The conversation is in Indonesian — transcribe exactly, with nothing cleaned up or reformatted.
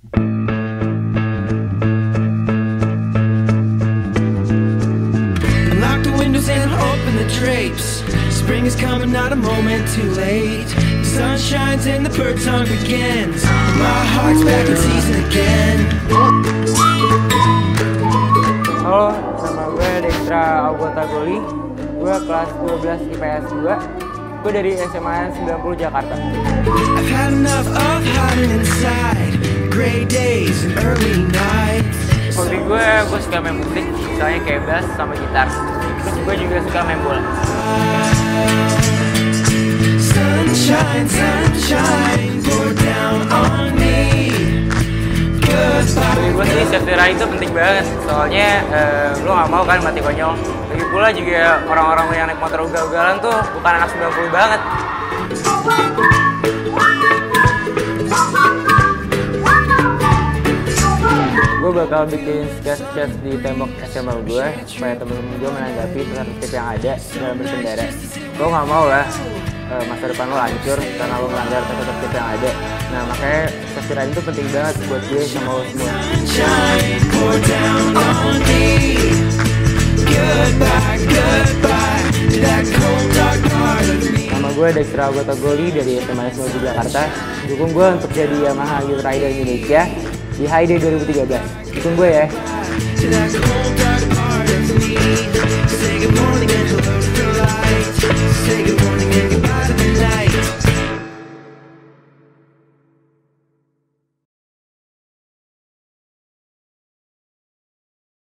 Unlock the windows and open the drapes. Spring is coming, not a moment too late. The sun shines and the bird song begins. My heart's back in season again. Halo, nama gue Dextra Augota Goli. Gue kelas dua belas I P S dua. Gue dari S M A sembilan puluh Jakarta. I've had enough of hiding inside gray days and early nights. Hobi gue, gue suka main musik, misalnya kayak bass sama gitar. Terus gue juga suka main bola. Sunshine, sunshine, pour down on me. Bagi gue sih safety riding itu penting banget, soalnya eh, lo gak mau kan mati konyol. Lagi pula juga orang-orang yang naik motor ugal-ugalan tuh bukan anak sembilan puluh banget. Gue bakal bikin sketch-sketch di tembok S M A gue supaya temen-temen gue menanggapi tertib yang ada dalam berkendara. Gue gak mau lah uh, masa depan lo hancur karena lo melanggar tertib yang ada. Nah makanya safety riding itu penting banget buat gue sama lo semua. Nama gue Dextra Augota Goli dari S M A sembilan puluh Jakarta. Dukung gue untuk jadi Yamaha Youth Rider Indonesia di H I D dua ribu tiga belas. Dukung gue ya.